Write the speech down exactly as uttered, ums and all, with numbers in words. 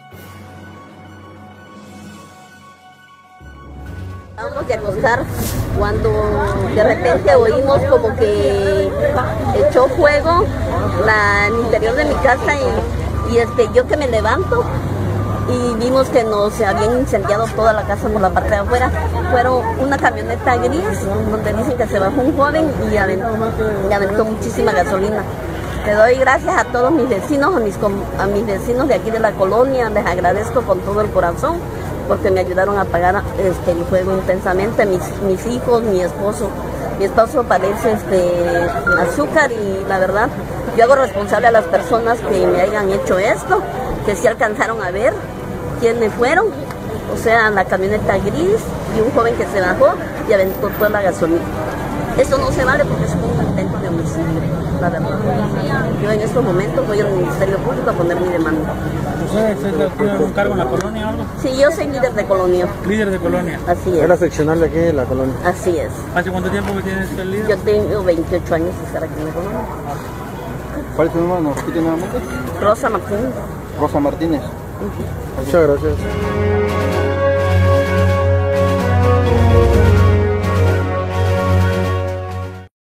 Vamos de acostar cuando de repente oímos como que echó fuego la, el interior de mi casa y, y este, yo que me levanto y vimos que nos habían incendiado toda la casa por la parte de afuera. Fueron una camioneta gris donde dicen que se bajó un joven y aventó, y aventó muchísima gasolina. Le doy gracias a todos mis vecinos, a mis, a mis vecinos de aquí de la colonia, les agradezco con todo el corazón porque me ayudaron a apagar este, el fuego intensamente, mis, mis hijos, mi esposo. Mi esposo padece este, azúcar y la verdad, yo hago responsable a las personas que me hayan hecho esto, que sí alcanzaron a ver quiénes fueron, o sea, la camioneta gris y un joven que se bajó y aventó toda la gasolina. Esto no se vale porque es un intento de homicidio, la verdad. Yo en estos momentos voy al Ministerio Público a poner mi demanda. ¿Usted tiene algún cargo en la colonia o algo? Sí, yo soy líder de colonia. ¿Líder de colonia? Así es. ¿Es la seccional de aquí de la colonia? Así es. ¿Hace cuánto tiempo que tienes el líder? Yo tengo veintiocho años de estar aquí en la colonia. ¿Cuál es tu nombre? ¿Nos repite nuevamente? Rosa Martínez. Rosa Martínez. Uh-huh. Muchas gracias.